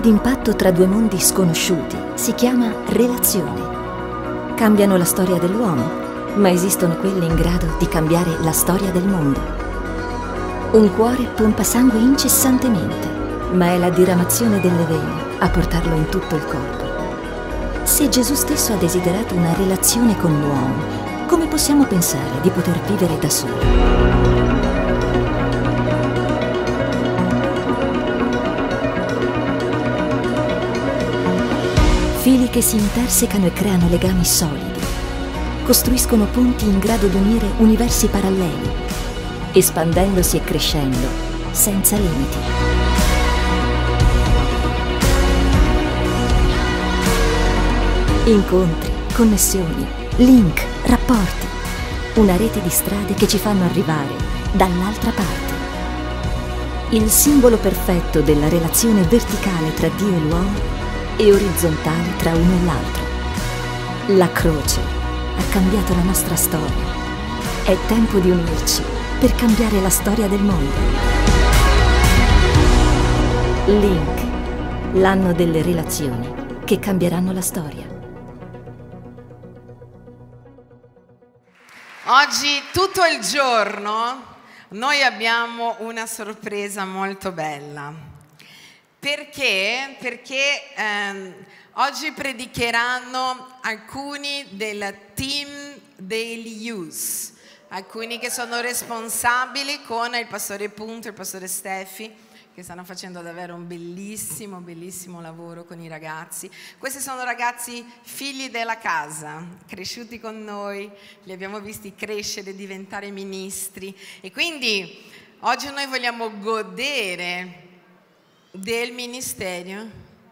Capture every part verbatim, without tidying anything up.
d'impatto tra due mondi sconosciuti si chiama relazione. Cambiano la storia dell'uomo, ma esistono quelle in grado di cambiare la storia del mondo. Un cuore pompa sangue incessantemente, ma è la diramazione delle vene a portarlo in tutto il corpo. Se Gesù stesso ha desiderato una relazione con l'uomo, come possiamo pensare di poter vivere da soli? Fili che si intersecano e creano legami solidi, costruiscono ponti in grado di unire universi paralleli, espandendosi e crescendo senza limiti. Incontri, connessioni, link, rapporti, una rete di strade che ci fanno arrivare dall'altra parte. Il simbolo perfetto della relazione verticale tra Dio e l'uomo e orizzontale tra uno e l'altro. La croce ha cambiato la nostra storia. È tempo di unirci per cambiare la storia del mondo. Link, l'anno delle relazioni che cambieranno la storia. Oggi tutto il giorno noi abbiamo una sorpresa molto bella. Perché? Perché ehm, oggi predicheranno alcuni del team Daily Use, alcuni che sono responsabili con il pastore Punto e il pastore Steffi, che stanno facendo davvero un bellissimo, bellissimo lavoro con i ragazzi. Questi sono ragazzi figli della casa, cresciuti con noi, li abbiamo visti crescere, diventare ministri e quindi oggi noi vogliamo godere del ministero.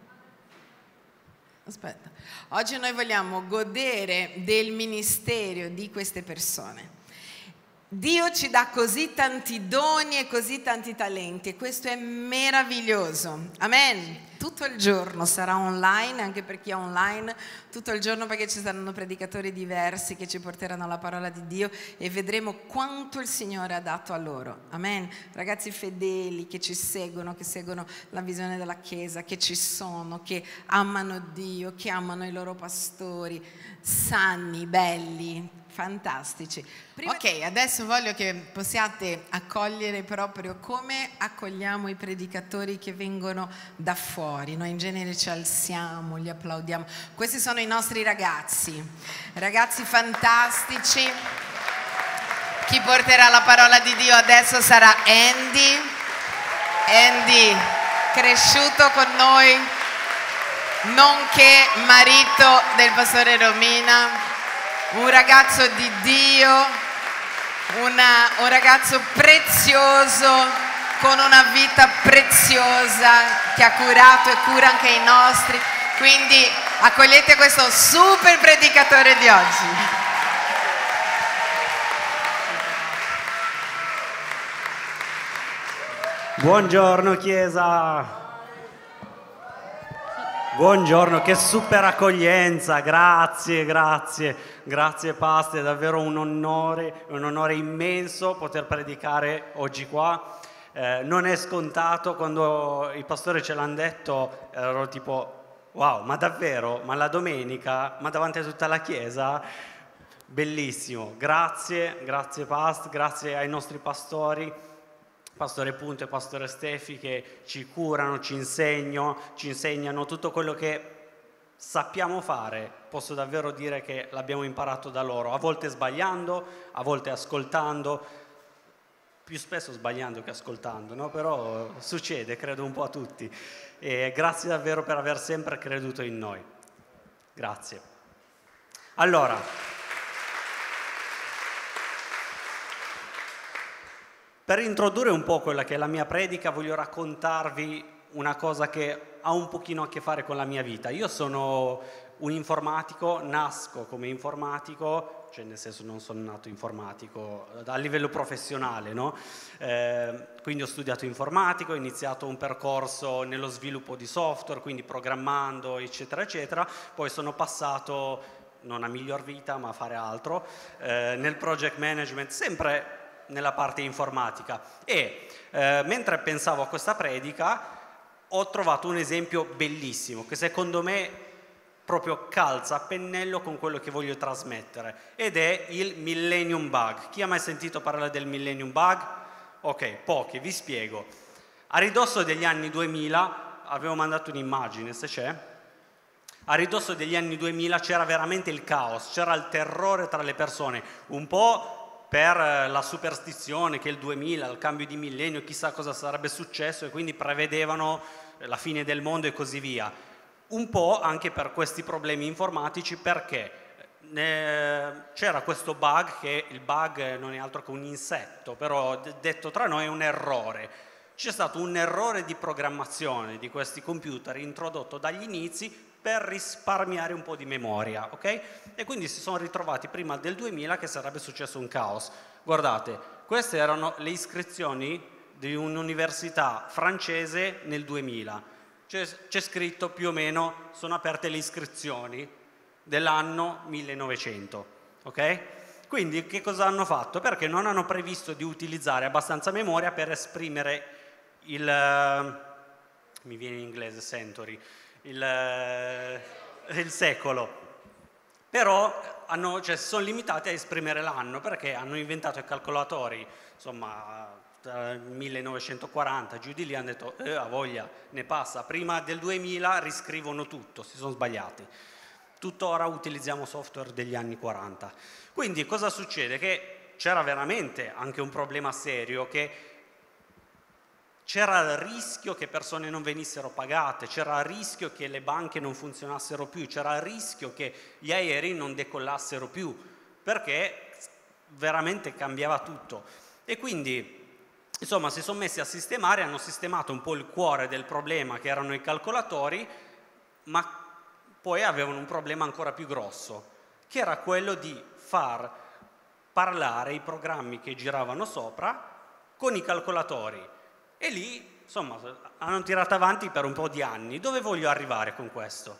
Aspetta. Oggi noi vogliamo godere del ministero di queste persone. Dio ci dà così tanti doni e così tanti talenti e questo è meraviglioso. Amen. Tutto il giorno sarà online, anche per chi è online, tutto il giorno perché ci saranno predicatori diversi che ci porteranno la parola di Dio e vedremo quanto il Signore ha dato a loro. Amen. Ragazzi fedeli che ci seguono, che seguono la visione della Chiesa, che ci sono, che amano Dio, che amano i loro pastori, sani, belli, fantastici. Prima... Ok, adesso voglio che possiate accogliere proprio come accogliamo i predicatori che vengono da fuori. Noi in genere ci alziamo, li applaudiamo. Questi sono i nostri ragazzi, ragazzi fantastici. Chi porterà la parola di Dio adesso sarà Andy. Andy, cresciuto con noi, nonché marito del pastore Romina. Un ragazzo di Dio, una, un ragazzo prezioso, con una vita preziosa, che ha curato e cura anche i nostri. Quindi accogliete questo super predicatore di oggi. Buongiorno Chiesa. Buongiorno, che super accoglienza, grazie, grazie, grazie Pastor, è davvero un onore, un onore immenso poter predicare oggi qua. Eh, non è scontato, quando i pastori ce l'hanno detto ero tipo wow, ma davvero? Ma la domenica? Ma davanti a tutta la Chiesa? Bellissimo, grazie, grazie Pastor, grazie ai nostri pastori. Pastore Punto e Pastore Steffi che ci curano, ci insegnano, ci insegnano tutto quello che sappiamo fare. Posso davvero dire che l'abbiamo imparato da loro, a volte sbagliando, a volte ascoltando, più spesso sbagliando che ascoltando, no? Però succede, credo un po' a tutti. E grazie davvero per aver sempre creduto in noi. Grazie. Allora... Per introdurre un po' quella che è la mia predica, voglio raccontarvi una cosa che ha un pochino a che fare con la mia vita. Io sono un informatico, nasco come informatico, cioè nel senso non sono nato informatico a livello professionale, no? Eh, quindi ho studiato informatico, ho iniziato un percorso nello sviluppo di software, quindi programmando, eccetera, eccetera. Poi sono passato, non a miglior vita, ma a fare altro, eh, nel project management, sempre nella parte informatica e eh, mentre pensavo a questa predica ho trovato un esempio bellissimo che secondo me proprio calza a pennello con quello che voglio trasmettere, ed è il Millennium Bug. Chi ha mai sentito parlare del Millennium Bug? Ok, pochi, vi spiego. A ridosso degli anni duemila, avevo mandato un'immagine se c'è, a ridosso degli anni duemila c'era veramente il caos, c'era il terrore tra le persone, un po' per la superstizione che il duemila, il cambio di millennio, chissà cosa sarebbe successo, e quindi prevedevano la fine del mondo e così via. Un po' anche per questi problemi informatici, perché c'era questo bug, che il bug non è altro che un insetto, però detto tra noi è un errore. C'è stato un errore di programmazione di questi computer introdotto dagli inizi per risparmiare un po' di memoria, ok? E quindi si sono ritrovati prima del duemila che sarebbe successo un caos. Guardate, queste erano le iscrizioni di un'università francese nel duemila. C'è scritto più o meno, sono aperte le iscrizioni dell'anno millenovecento, ok? Quindi che cosa hanno fatto? Perché non hanno previsto di utilizzare abbastanza memoria per esprimere il, uh, mi viene in inglese century, il, uh, il secolo, però hanno, cioè, si sono limitati a esprimere l'anno, perché hanno inventato i calcolatori, insomma, millenovecentoquaranta, giù di lì, hanno detto eh, a voglia, ne passa, prima del duemila riscrivono tutto, si sono sbagliati. Tuttora utilizziamo software degli anni quaranta. Quindi cosa succede? Che c'era veramente anche un problema serio, che c'era il rischio che persone non venissero pagate, c'era il rischio che le banche non funzionassero più, c'era il rischio che gli aerei non decollassero più, perché veramente cambiava tutto. E quindi insomma si sono messi a sistemare, hanno sistemato un po' il cuore del problema, che erano i calcolatori, ma poi avevano un problema ancora più grosso, che era quello di far parlare i programmi che giravano sopra con i calcolatori. E lì, insomma, hanno tirato avanti per un po' di anni. Dove voglio arrivare con questo?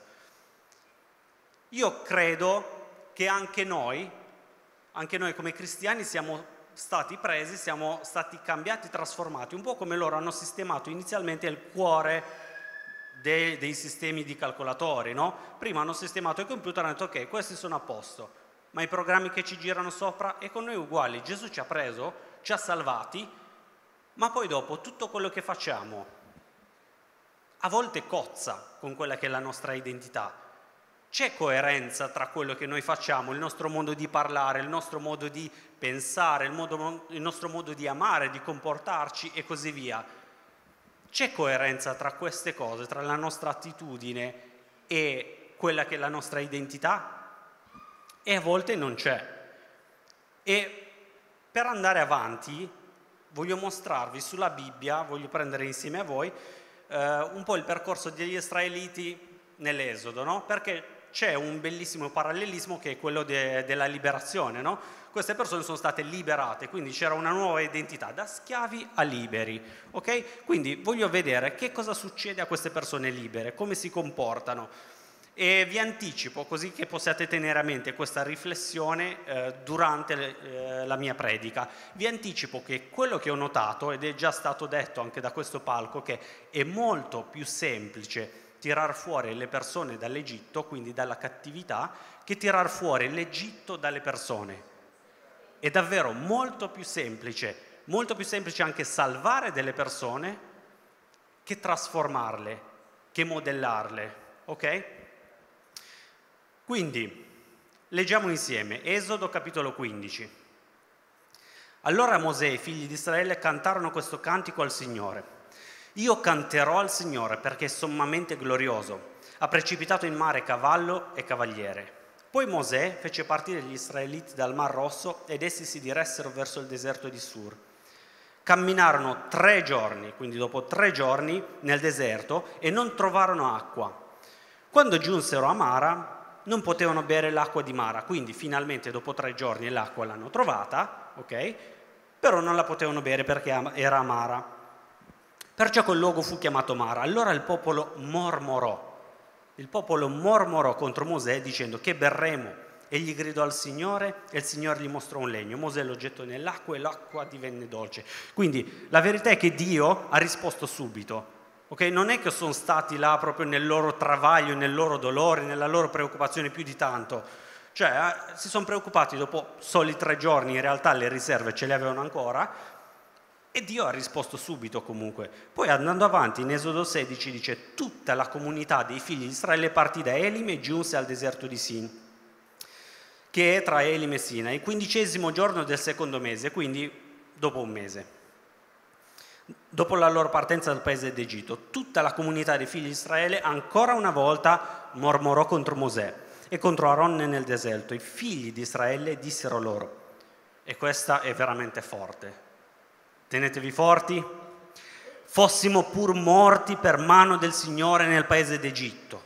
Io credo che anche noi, anche noi come cristiani siamo stati presi, siamo stati cambiati, trasformati, un po' come loro hanno sistemato inizialmente il cuore dei, dei sistemi di calcolatori, no? Prima hanno sistemato i computer e hanno detto ok, questi sono a posto, ma i programmi che ci girano sopra è con noi uguali. Gesù ci ha preso, ci ha salvati, ma poi dopo tutto quello che facciamo a volte cozza con quella che è la nostra identità. C'è coerenza tra quello che noi facciamo, il nostro modo di parlare, il nostro modo di pensare, il, modo, il nostro modo di amare, di comportarci e così via. C'è coerenza tra queste cose, tra la nostra attitudine e quella che è la nostra identità? E a volte non c'è. E per andare avanti voglio mostrarvi sulla Bibbia, voglio prendere insieme a voi eh, un po' il percorso degli israeliti nell'Esodo, no? Perché c'è un bellissimo parallelismo che è quello de, della liberazione, no? Queste persone sono state liberate, quindi c'era una nuova identità, da schiavi a liberi, ok? Quindi voglio vedere che cosa succede a queste persone libere, come si comportano. E vi anticipo, così che possiate tenere a mente questa riflessione eh, durante le, eh, la mia predica, vi anticipo che quello che ho notato, ed è già stato detto anche da questo palco, che è molto più semplice tirar fuori le persone dall'Egitto, quindi dalla cattività, che tirar fuori l'Egitto dalle persone. È davvero molto più semplice, molto più semplice anche salvare delle persone che trasformarle, che modellarle, ok? Quindi, leggiamo insieme, Esodo capitolo quindici. Allora Mosè e i figli di Israele cantarono questo cantico al Signore. Io canterò al Signore perché è sommamente glorioso, ha precipitato in mare cavallo e cavaliere. Poi Mosè fece partire gli israeliti dal Mar Rosso ed essi si diressero verso il deserto di Sur. Camminarono tre giorni, quindi dopo tre giorni nel deserto, e non trovarono acqua. Quando giunsero a Mara non potevano bere l'acqua di Mara, quindi finalmente dopo tre giorni l'acqua l'hanno trovata, ok? Però non la potevano bere perché era amara. Perciò quel luogo fu chiamato Mara. Allora il popolo mormorò. Il popolo mormorò contro Mosè dicendo: che berremo? Egli gridò al Signore e il Signore gli mostrò un legno. Mosè lo gettò nell'acqua e l'acqua divenne dolce. Quindi la verità è che Dio ha risposto subito. ok? Non è che sono stati là proprio nel loro travaglio, nel loro dolore, nella loro preoccupazione più di tanto. Cioè, eh, si sono preoccupati dopo soli tre giorni, in realtà le riserve ce le avevano ancora, e Dio ha risposto subito comunque. Poi andando avanti in Esodo sedici dice: tutta la comunità dei figli di Israele partì da Elim e giunse al deserto di Sin, che è tra Elim e Sina, il quindicesimo giorno del secondo mese, quindi dopo un mese. Dopo la loro partenza dal paese d'Egitto, tutta la comunità dei figli di Israele ancora una volta mormorò contro Mosè e contro Aaron nel deserto. I figli di Israele dissero loro, e questa è veramente forte, tenetevi forti: fossimo pur morti per mano del Signore nel paese d'Egitto.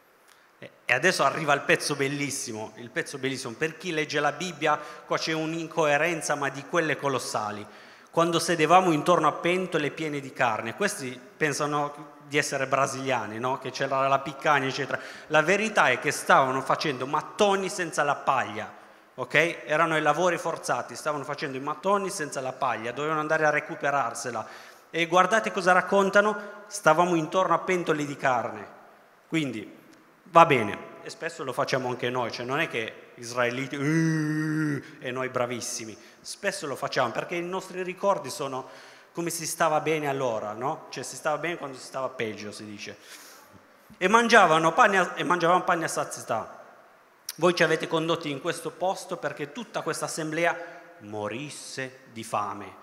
E adesso arriva il pezzo bellissimo, il pezzo bellissimo. Per chi legge la Bibbia, qua c'è un'incoerenza, ma di quelle colossali. Quando sedevamo intorno a pentole piene di carne, questi pensano di essere brasiliani, no? Che c'era la piccagna, eccetera. La verità è che stavano facendo mattoni senza la paglia, ok? Erano i lavori forzati, stavano facendo i mattoni senza la paglia, dovevano andare a recuperarsela. E guardate cosa raccontano: stavamo intorno a pentole di carne. Quindi va bene, e spesso lo facciamo anche noi, cioè non è che israeliti uh, e noi bravissimi, spesso lo facciamo perché i nostri ricordi sono come si stava bene allora, no? Cioè si stava bene quando si stava peggio, si dice. E mangiavano pane a, e mangiavano pane a sazietà. Voi ci avete condotti in questo posto perché tutta questa assemblea morisse di fame.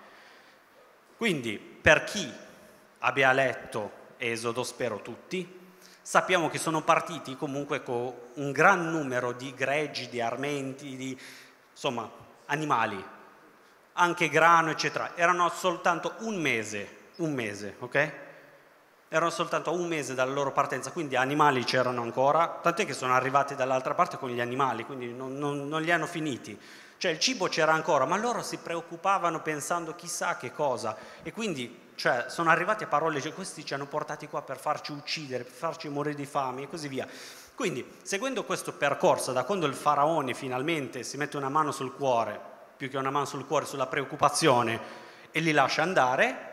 Quindi, per chi abbia letto Esodo, spero tutti, sappiamo che sono partiti comunque con un gran numero di greggi, di armenti, di insomma animali, anche grano, eccetera. Erano soltanto un mese, un mese, ok? Erano soltanto un mese dalla loro partenza, quindi animali c'erano ancora, tant'è che sono arrivati dall'altra parte con gli animali, quindi non, non, non li hanno finiti. Cioè il cibo c'era ancora, ma loro si preoccupavano pensando chissà che cosa. E quindi cioè, sono arrivati a parole, cioè, questi ci hanno portati qua per farci uccidere, per farci morire di fame e così via. Quindi, seguendo questo percorso, da quando il faraone finalmente si mette una mano sul cuore, più che una mano sul cuore, sulla preoccupazione, e li lascia andare,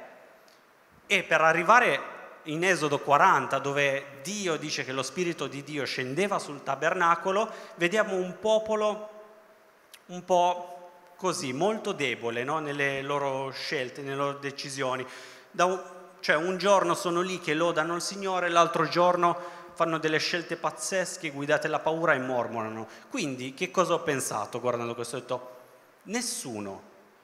e per arrivare in Esodo quaranta, dove Dio dice che lo Spirito di Dio scendeva sul tabernacolo, vediamo un popolo un po' così, molto debole, no? Nelle loro scelte, nelle loro decisioni. Da un, cioè un giorno sono lì che lodano il Signore, l'altro giorno fanno delle scelte pazzesche, guidate la paura e mormorano. Quindi che cosa ho pensato guardando questo? Ho detto, nessuno,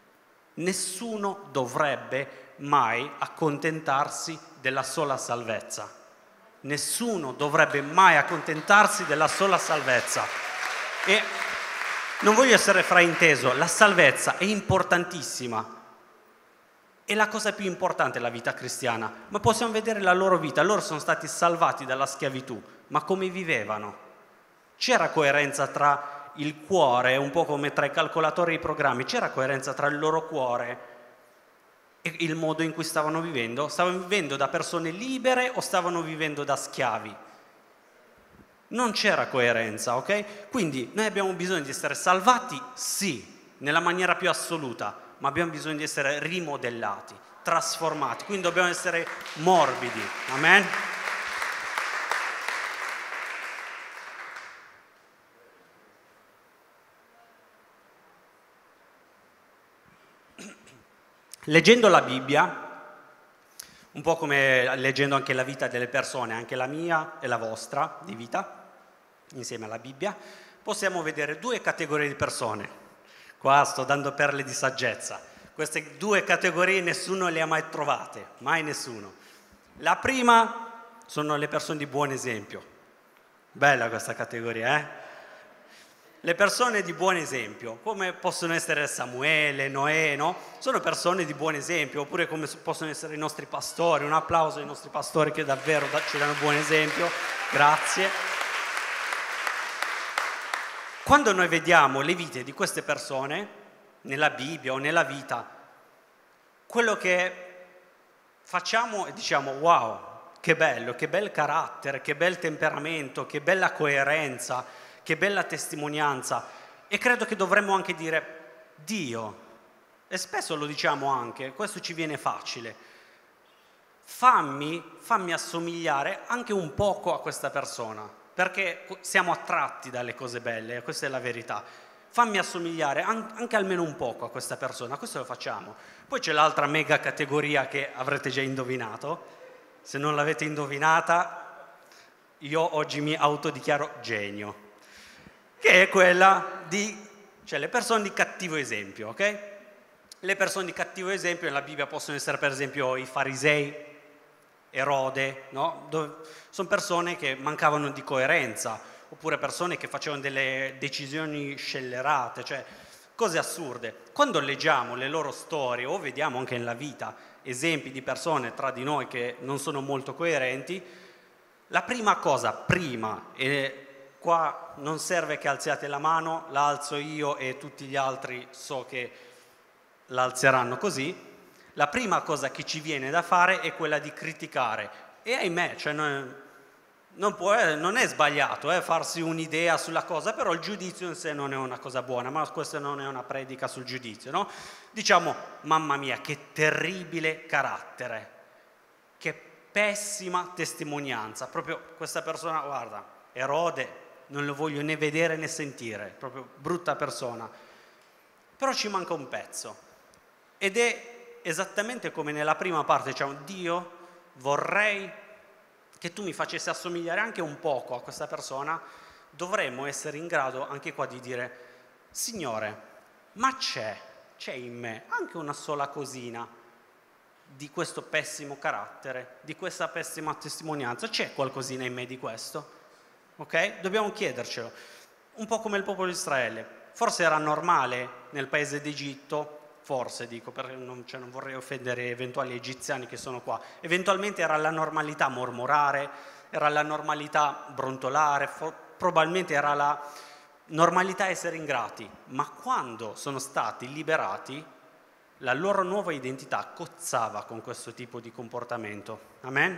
nessuno dovrebbe mai accontentarsi della sola salvezza. Nessuno dovrebbe mai accontentarsi della sola salvezza. E non voglio essere frainteso, la salvezza è importantissima, è la cosa più importante della vita cristiana, ma possiamo vedere la loro vita. Loro sono stati salvati dalla schiavitù, ma come vivevano? C'era coerenza tra il cuore, un po' come tra i calcolatori e i programmi, c'era coerenza tra il loro cuore e il modo in cui stavano vivendo? Stavano vivendo da persone libere o stavano vivendo da schiavi? Non c'era coerenza, ok? Quindi noi abbiamo bisogno di essere salvati, sì, nella maniera più assoluta, ma abbiamo bisogno di essere rimodellati, trasformati, quindi dobbiamo essere morbidi, amen? Leggendo la Bibbia, un po' come leggendo anche la vita delle persone, anche la mia e la vostra di vita, insieme alla Bibbia, possiamo vedere due categorie di persone. Qua sto dando perle di saggezza. Queste due categorie nessuno le ha mai trovate, mai nessuno. La prima sono le persone di buon esempio. Bella questa categoria, eh? Le persone di buon esempio, come possono essere Samuele, Noè, no? Sono persone di buon esempio, oppure come possono essere i nostri pastori. Un applauso ai nostri pastori che davvero ci danno buon esempio. Grazie. Quando noi vediamo le vite di queste persone, nella Bibbia o nella vita, quello che facciamo è diciamo wow, che bello, che bel carattere, che bel temperamento, che bella coerenza, che bella testimonianza. E credo che dovremmo anche dire Dio, e spesso lo diciamo anche, questo ci viene facile, fammi, fammi assomigliare anche un poco a questa persona, perché siamo attratti dalle cose belle, questa è la verità. Fammi assomigliare anche almeno un poco a questa persona, questo lo facciamo. Poi c'è l'altra mega categoria che avrete già indovinato, se non l'avete indovinata, io oggi mi autodichiaro genio, che è quella di, cioè le persone di cattivo esempio, ok? Le persone di cattivo esempio nella Bibbia possono essere per esempio i farisei, Erode, no? Dove sono persone che mancavano di coerenza, oppure persone che facevano delle decisioni scellerate, cioè cose assurde. Quando leggiamo le loro storie o vediamo anche nella vita esempi di persone tra di noi che non sono molto coerenti, la prima cosa, prima, e qua non serve che alziate la mano, la alzo io e tutti gli altri so che la alzeranno così, la prima cosa che ci viene da fare è quella di criticare. E ahimè, cioè non, non, può, non è sbagliato eh, farsi un'idea sulla cosa, però il giudizio in sé non è una cosa buona, ma questa non è una predica sul giudizio, no? Diciamo, mamma mia, che terribile carattere, che pessima testimonianza, proprio questa persona, guarda, Erode, non lo voglio né vedere né sentire, proprio brutta persona. Però ci manca un pezzo, ed è esattamente come nella prima parte, diciamo, Dio, vorrei che tu mi facessi assomigliare anche un poco a questa persona, dovremmo essere in grado anche qua di dire, Signore, ma c'è, c'è in me anche una sola cosina di questo pessimo carattere, di questa pessima testimonianza, c'è qualcosina in me di questo? Ok? Dobbiamo chiedercelo, un po' come il popolo di Israele. Forse era normale nel paese d'Egitto, forse dico, perché non, cioè non vorrei offendere eventuali egiziani che sono qua, eventualmente era la normalità mormorare, era la normalità brontolare, for, probabilmente era la normalità essere ingrati, ma quando sono stati liberati la loro nuova identità cozzava con questo tipo di comportamento. Amen?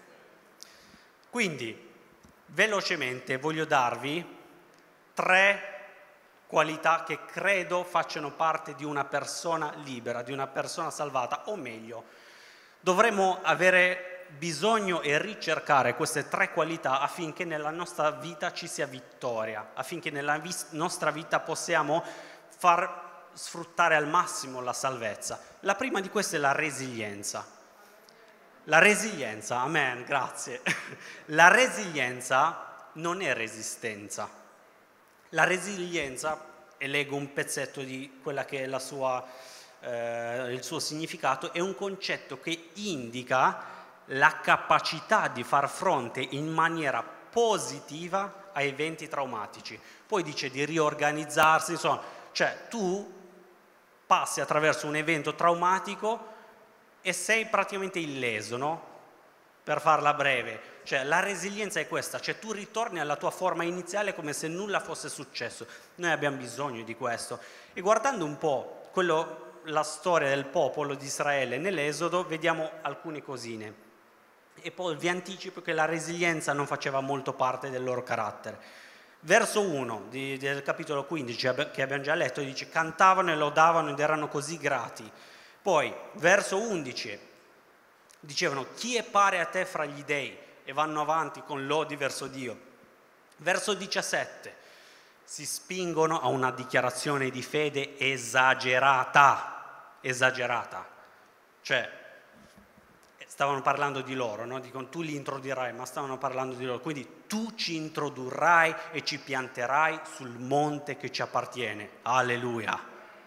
Quindi, velocemente voglio darvi tre qualità che credo facciano parte di una persona libera, di una persona salvata, o meglio, dovremmo avere bisogno e ricercare queste tre qualità affinché nella nostra vita ci sia vittoria, affinché nella vis- nostra vita possiamo far sfruttare al massimo la salvezza. La prima di queste è la resilienza. La resilienza, amen, grazie. La resilienza non è resistenza. La resilienza, e leggo un pezzetto di quella che è la sua, eh, il suo significato, è un concetto che indica la capacità di far fronte in maniera positiva a eventi traumatici. Poi dice di riorganizzarsi, insomma, cioè tu passi attraverso un evento traumatico e sei praticamente illeso, no? Per farla breve. Cioè la resilienza è questa, cioè tu ritorni alla tua forma iniziale come se nulla fosse successo. Noi abbiamo bisogno di questo. E guardando un po' quello, la storia del popolo di Israele nell'Esodo, vediamo alcune cosine. E poi vi anticipo che la resilienza non faceva molto parte del loro carattere. Verso uno di, del capitolo quindici che abbiamo già letto dice cantavano e lodavano ed erano così grati. Poi verso undici dicevano chi è pare a te fra gli dei, e vanno avanti con lodi verso Dio. Verso diciassette si spingono a una dichiarazione di fede esagerata, esagerata, cioè stavano parlando di loro, no? Dicono tu li introdurrai, ma stavano parlando di loro, quindi tu ci introdurrai e ci pianterai sul monte che ci appartiene, alleluia.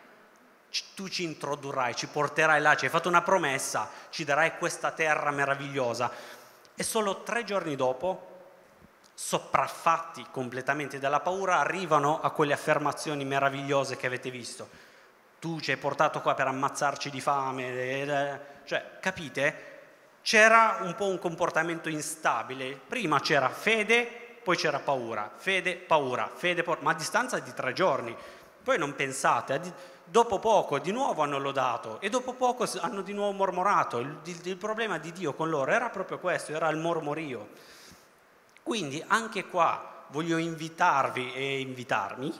Tu ci introdurrai, ci porterai là, ci hai fatto una promessa, ci darai questa terra meravigliosa. E solo tre giorni dopo, sopraffatti completamente dalla paura, arrivano a quelle affermazioni meravigliose che avete visto. Tu ci hai portato qua per ammazzarci di fame, cioè, capite? C'era un po' un comportamento instabile. Prima c'era fede, poi c'era paura, fede, paura, fede, paura, ma a distanza di tre giorni. Poi non pensate, dopo poco di nuovo hanno lodato e dopo poco hanno di nuovo mormorato. Il, il, il problema di Dio con loro era proprio questo, era il mormorio. Quindi anche qua voglio invitarvi e invitarmi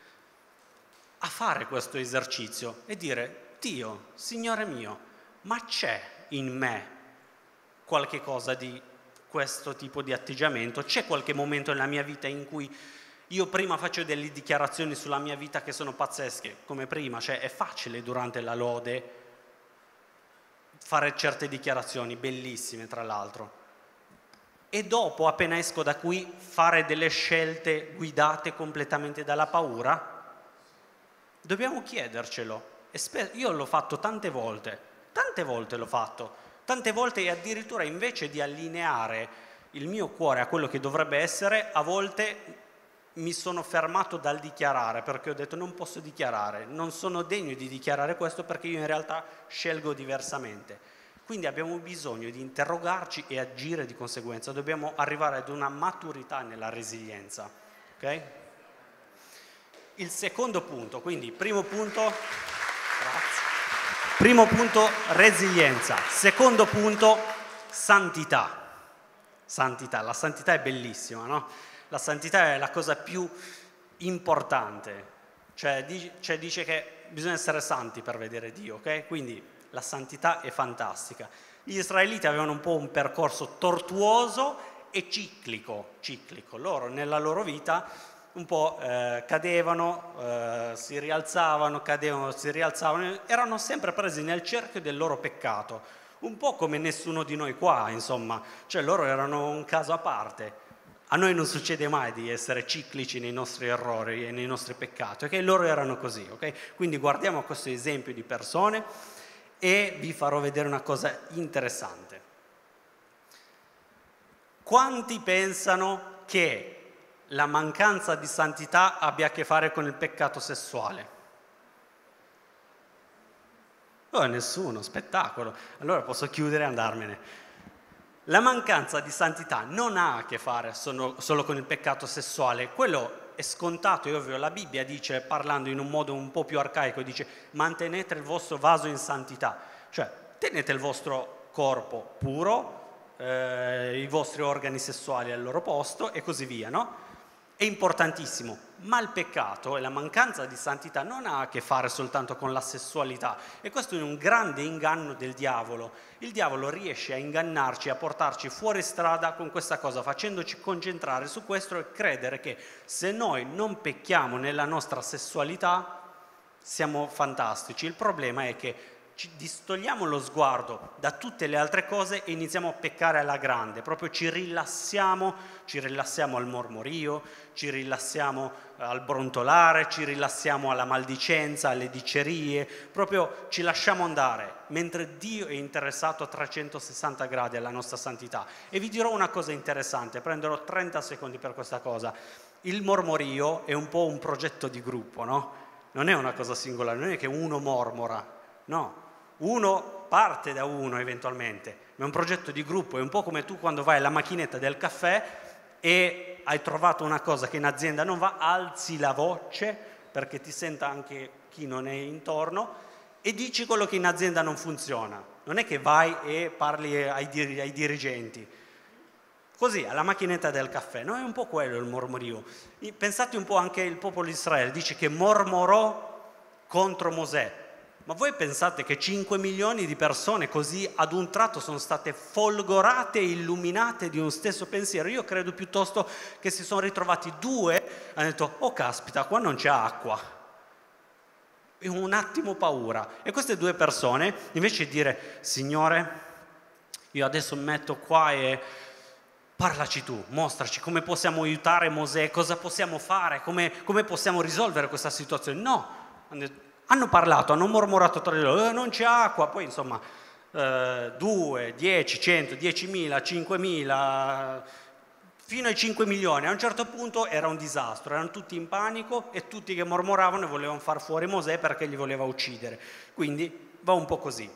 a fare questo esercizio e dire Dio, Signore mio, ma c'è in me qualche cosa di questo tipo di atteggiamento. C'è qualche momento nella mia vita in cui io prima faccio delle dichiarazioni sulla mia vita che sono pazzesche, come prima, cioè è facile durante la lode fare certe dichiarazioni, bellissime tra l'altro. E dopo, appena esco da qui, fare delle scelte guidate completamente dalla paura? Dobbiamo chiedercelo. E io l'ho fatto tante volte, tante volte l'ho fatto, tante volte e addirittura invece di allineare il mio cuore a quello che dovrebbe essere, a volte mi sono fermato dal dichiarare, perché ho detto non posso dichiarare, non sono degno di dichiarare questo perché io in realtà scelgo diversamente. Quindi abbiamo bisogno di interrogarci e agire di conseguenza, dobbiamo arrivare ad una maturità nella resilienza. Ok? Il secondo punto, quindi primo punto, grazie. Primo punto resilienza, secondo punto santità. Santità, la santità è bellissima, no? La santità è la cosa più importante, cioè dice, cioè dice che bisogna essere santi per vedere Dio, ok? Quindi la santità è fantastica. Gli israeliti avevano un po' un percorso tortuoso e ciclico, ciclico. Loro nella loro vita un po' eh, cadevano, eh, si rialzavano, cadevano, si rialzavano, erano sempre presi nel cerchio del loro peccato, un po' come nessuno di noi qua, insomma, cioè loro erano un caso a parte. A noi non succede mai di essere ciclici nei nostri errori e nei nostri peccati, ok? Loro erano così, ok? Quindi guardiamo questo esempio di persone e vi farò vedere una cosa interessante. Quanti pensano che la mancanza di santità abbia a che fare con il peccato sessuale? Oh, nessuno, spettacolo. Allora posso chiudere e andarmene. La mancanza di santità non ha a che fare solo, solo con il peccato sessuale, quello è scontato e ovvio. La Bibbia dice, parlando in un modo un po' più arcaico, dice mantenete il vostro vaso in santità, cioè tenete il vostro corpo puro, eh, i vostri organi sessuali al loro posto e così via, no? È importantissimo, ma il peccato e la mancanza di santità non ha a che fare soltanto con la sessualità e questo è un grande inganno del diavolo. Il diavolo riesce a ingannarci, a portarci fuori strada con questa cosa, facendoci concentrare su questo e credere che se noi non pecchiamo nella nostra sessualità siamo fantastici. Il problema è che ci distogliamo lo sguardo da tutte le altre cose e iniziamo a peccare alla grande, proprio ci rilassiamo, ci rilassiamo al mormorio, ci rilassiamo al brontolare, ci rilassiamo alla maldicenza, alle dicerie, proprio ci lasciamo andare, mentre Dio è interessato a trecentosessanta gradi alla nostra santità. E vi dirò una cosa interessante, prenderò trenta secondi per questa cosa. Il mormorio è un po' un progetto di gruppo, no? Non è una cosa singolare, non è che uno mormora, no. Uno parte da uno eventualmente, ma è un progetto di gruppo, è un po' come tu quando vai alla macchinetta del caffè e hai trovato una cosa che in azienda non va, alzi la voce perché ti senta anche chi non è intorno e dici quello che in azienda non funziona. Non è che vai e parli ai, dir- ai dirigenti. Così, alla macchinetta del caffè, no? È un po' quello il mormorio. Pensate un po' anche il popolo di Israele, dice che mormorò contro Mosè. Ma voi pensate che cinque milioni di persone così ad un tratto sono state folgorate e illuminate di uno stesso pensiero? Io credo piuttosto che si sono ritrovati due e hanno detto, oh caspita, qua non c'è acqua. E un attimo paura. E queste due persone, invece di dire, Signore, io adesso mi metto qua e parlaci tu, mostraci come possiamo aiutare Mosè, cosa possiamo fare, come, come possiamo risolvere questa situazione. No, hanno detto, hanno parlato, hanno mormorato tra di loro, eh, non c'è acqua, poi insomma eh, due, dieci, cento, diecimila, cinquemila, fino ai cinque milioni. A un certo punto era un disastro, erano tutti in panico e tutti che mormoravano e volevano far fuori Mosè perché li voleva uccidere. Quindi va un po' così.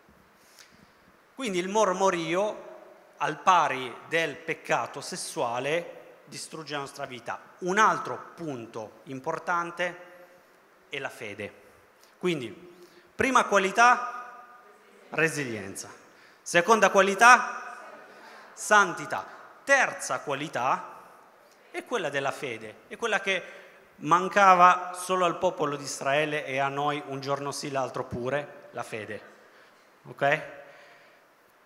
Quindi il mormorio, al pari del peccato sessuale, distrugge la nostra vita. Un altro punto importante è la fede. Quindi, prima qualità, resilienza. Seconda qualità, santità. Terza qualità è quella della fede, è quella che mancava solo al popolo di Israele e a noi un giorno sì, l'altro pure, la fede. Ok?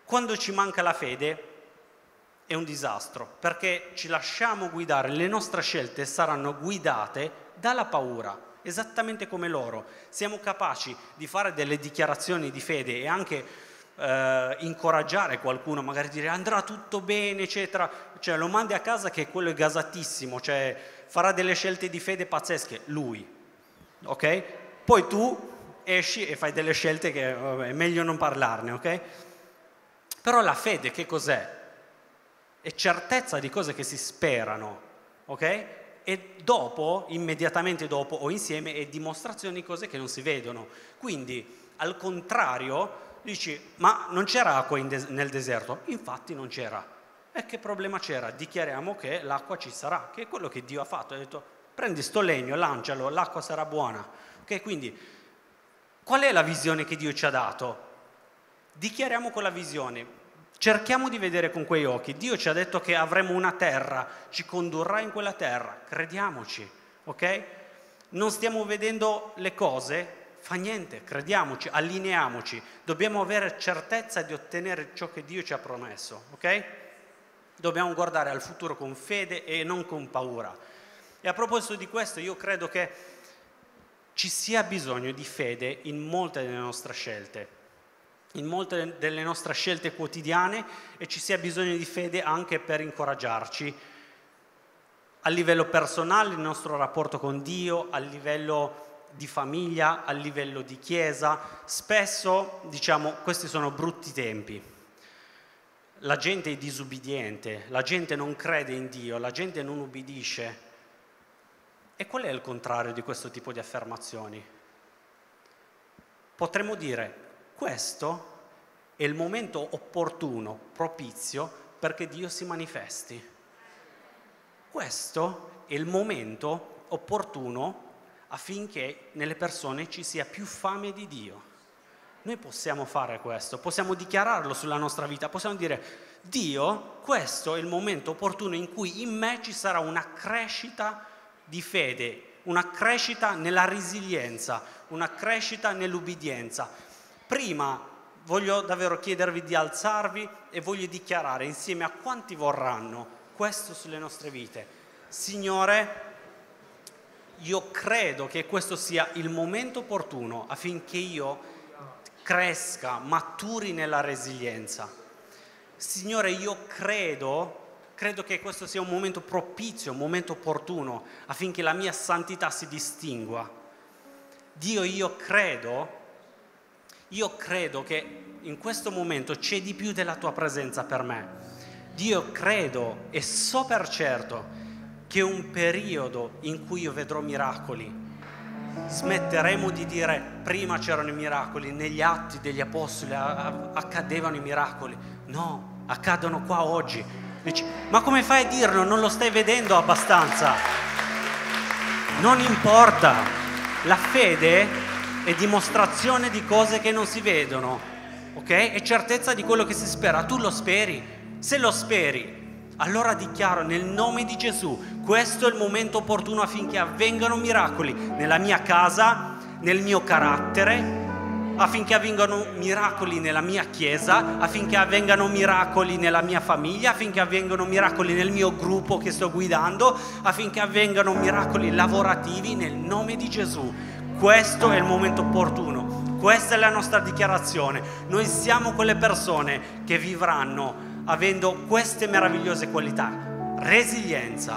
Quando ci manca la fede è un disastro, perché ci lasciamo guidare, le nostre scelte saranno guidate dalla paura, esattamente come loro. Siamo capaci di fare delle dichiarazioni di fede e anche eh, incoraggiare qualcuno, magari dire andrà tutto bene, eccetera, cioè lo mandi a casa che quello è gasatissimo, cioè farà delle scelte di fede pazzesche, lui, ok? Poi tu esci e fai delle scelte che vabbè, è meglio non parlarne, ok? Però la fede che cos'è? È certezza di cose che si sperano, ok? E dopo, immediatamente dopo o insieme, è dimostrazione di cose che non si vedono. Quindi, al contrario, dici, ma non c'era acqua in des- nel deserto? Infatti non c'era. E che problema c'era? Dichiariamo che l'acqua ci sarà, che è quello che Dio ha fatto. Ha detto, prendi sto legno, lancialo, l'acqua sarà buona. Ok? Quindi, qual è la visione che Dio ci ha dato? Dichiariamo quella visione. Cerchiamo di vedere con quei occhi. Dio ci ha detto che avremo una terra, ci condurrà in quella terra, crediamoci, ok? Non stiamo vedendo le cose, fa niente, crediamoci, allineiamoci. Dobbiamo avere certezza di ottenere ciò che Dio ci ha promesso, ok? Dobbiamo guardare al futuro con fede e non con paura. E a proposito di questo, io credo che ci sia bisogno di fede in molte delle nostre scelte. in molte delle nostre scelte quotidiane e ci sia bisogno di fede anche per incoraggiarci a livello personale, il nostro rapporto con Dio, a livello di famiglia, a livello di chiesa. Spesso, diciamo, questi sono brutti tempi. La gente è disubbidiente, la gente non crede in Dio, la gente non ubbidisce. E qual è il contrario di questo tipo di affermazioni? Potremmo dire, questo è il momento opportuno, propizio, perché Dio si manifesti. Questo è il momento opportuno affinché nelle persone ci sia più fame di Dio. Noi possiamo fare questo, possiamo dichiararlo sulla nostra vita, possiamo dire, Dio, questo è il momento opportuno in cui in me ci sarà una crescita di fede, una crescita nella resilienza, una crescita nell'ubbidienza. Prima voglio davvero chiedervi di alzarvi e voglio dichiarare insieme a quanti vorranno questo sulle nostre vite. Signore, io credo che questo sia il momento opportuno affinché io cresca, maturi nella resilienza. Signore, io credo, credo che questo sia un momento propizio, un momento opportuno affinché la mia santità si distingua. Dio, io credo Io credo che in questo momento c'è di più della tua presenza per me. Dio, credo e so per certo che è un periodo in cui io vedrò miracoli. Smetteremo di dire prima c'erano i miracoli, negli atti degli apostoli accadevano i miracoli. No, accadono qua oggi. Dici, ma come fai a dirlo? Non lo stai vedendo abbastanza? Non importa. La fede è dimostrazione di cose che non si vedono, ok? È certezza di quello che si spera. Tu lo speri? Se lo speri, allora dichiaro nel nome di Gesù, questo è il momento opportuno affinché avvengano miracoli nella mia casa, nel mio carattere, affinché avvengano miracoli nella mia chiesa, affinché avvengano miracoli nella mia famiglia, affinché avvengano miracoli nel mio gruppo che sto guidando, affinché avvengano miracoli lavorativi nel nome di Gesù. Questo è il momento opportuno, questa è la nostra dichiarazione. Noi siamo quelle persone che vivranno avendo queste meravigliose qualità: resilienza,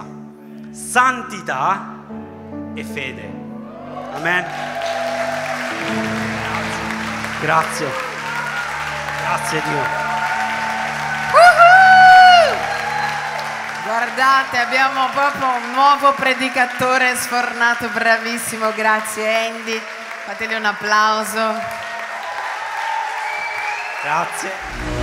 santità e fede. Amen. Grazie. Grazie Dio. Uh-huh! Guardate, abbiamo proprio un nuovo predicatore sfornato, bravissimo, grazie Andy. Fategli un applauso. Grazie.